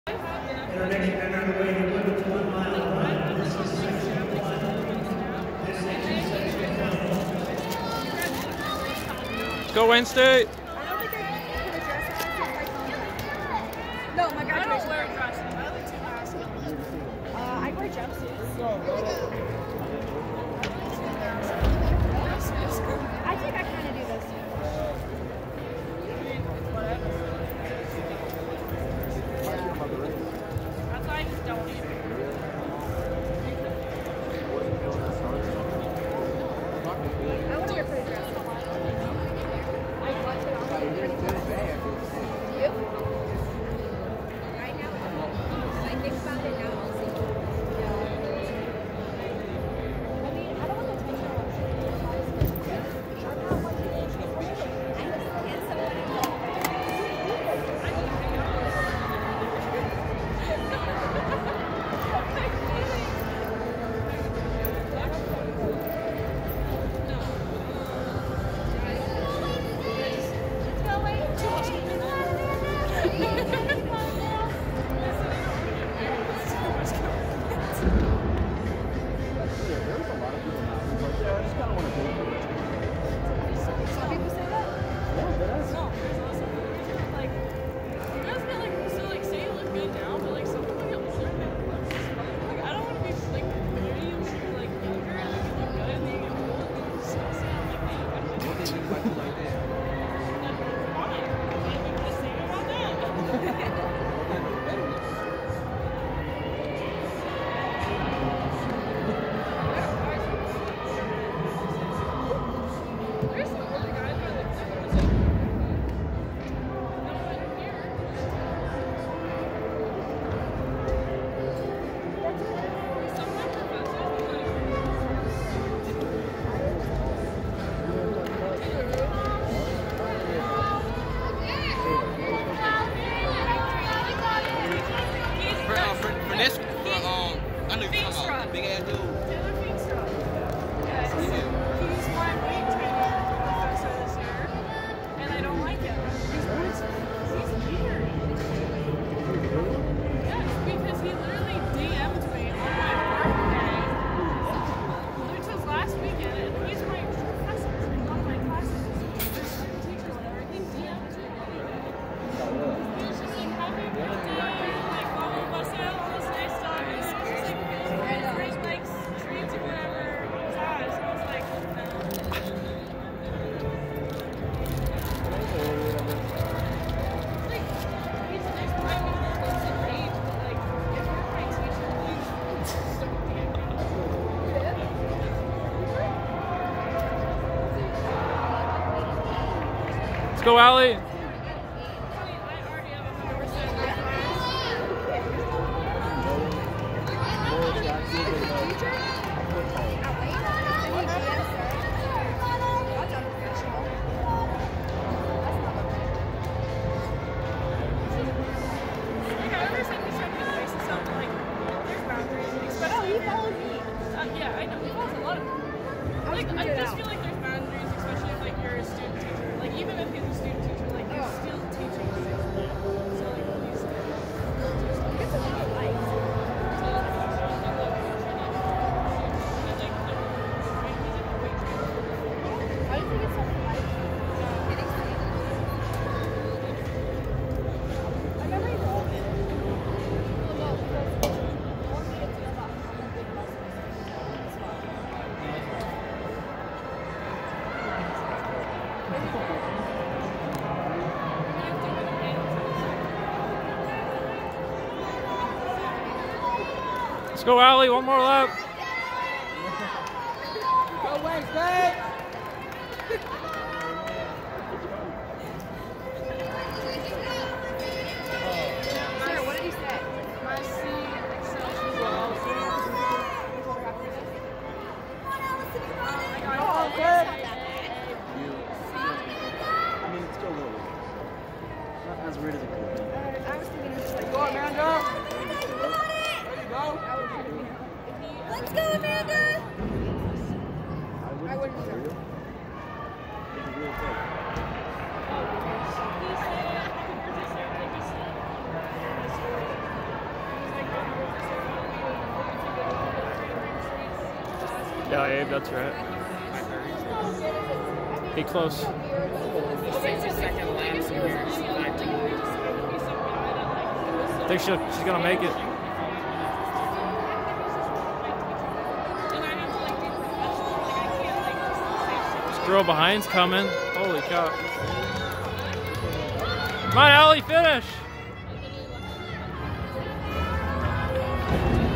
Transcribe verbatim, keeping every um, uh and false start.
our next event underway in women's one mile run. This is section one. This section is section one. Let's go, Wayne State. I don't think I put a dress on since like no, my graduation. I don't wear a dress. I like too masculine. Uh, I wear jumpsuits. I think I kind of do those too. That's why I just don't eat it. I want to wear a pretty dress. I watch it on pretty dress. You? Right now? I think about it now. I'll see. I mean, I don't want to take it off. I'm not watching it. I just can't someone Let's go, Allie. Let's go, Allie. One more lap. Go, Wednesday. Sir, what did he say? My C Excel. Oh, good. I mean, it's still a little weird. Not as weird as it could be. I was thinking it's like, Go, Amanda. Go. Let's go, Amanda! I wouldn't either. It's really good. Yeah, Abe, that's right. Be close. sixty second laps here. I think she'll, she's gonna make it. This girl behind's coming. Holy cow. Come on, Allie, finish.